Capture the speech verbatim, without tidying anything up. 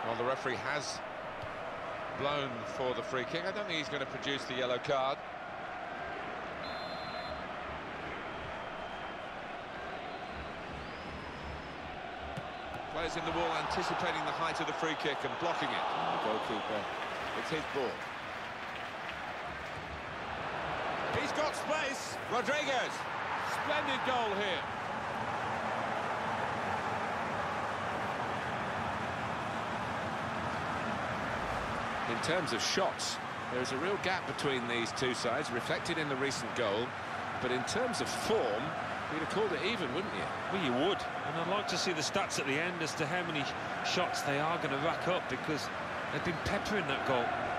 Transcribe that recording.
Well, the referee has blown for the free kick. I don't think he's going to produce the yellow card. Players in the wall anticipating the height of the free kick and blocking it. The goalkeeper, it's his ball. He's got space. Rodriguez. Splendid goal here. In terms of shots, there is a real gap between these two sides, reflected in the recent goal. But in terms of form, you'd have called it even, wouldn't you? Well, you would. And I'd like to see the stats at the end as to how many shots they are going to rack up, because they've been peppering that goal.